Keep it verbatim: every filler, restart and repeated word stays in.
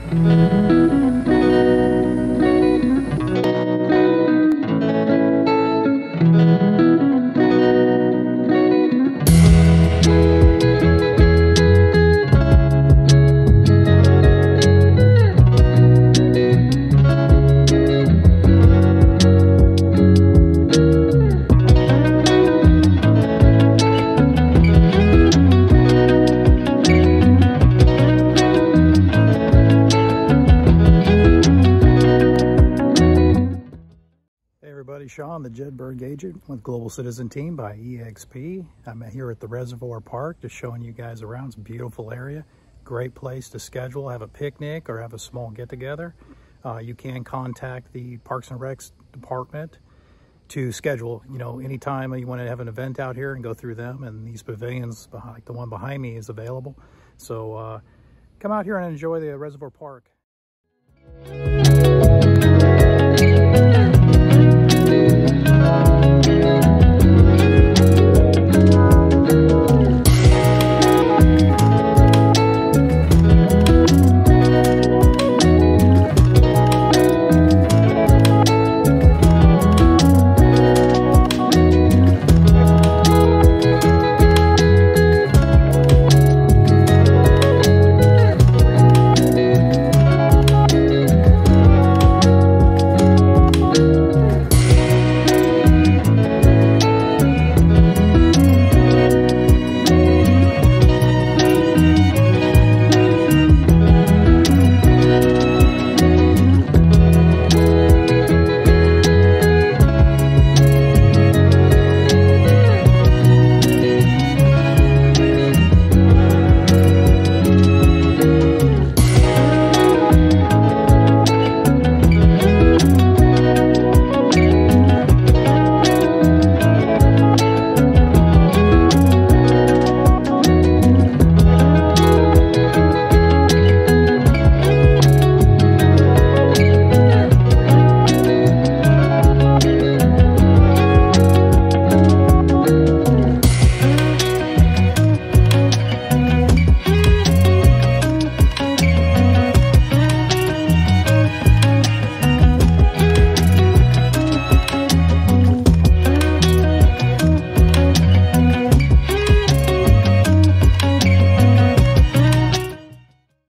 Shawn, the Jedburgh agent with Global Citizen Team by E X P. I'm here at the Reservoir Park, just showing you guys around. It's a beautiful area, great place to schedule, have a picnic or have a small get-together. Uh, you can contact the Parks and Recs department to schedule, you know, anytime you want to have an event out here and go through them. And these pavilions, like the one behind me, is available. So uh, come out here and enjoy the Reservoir Park.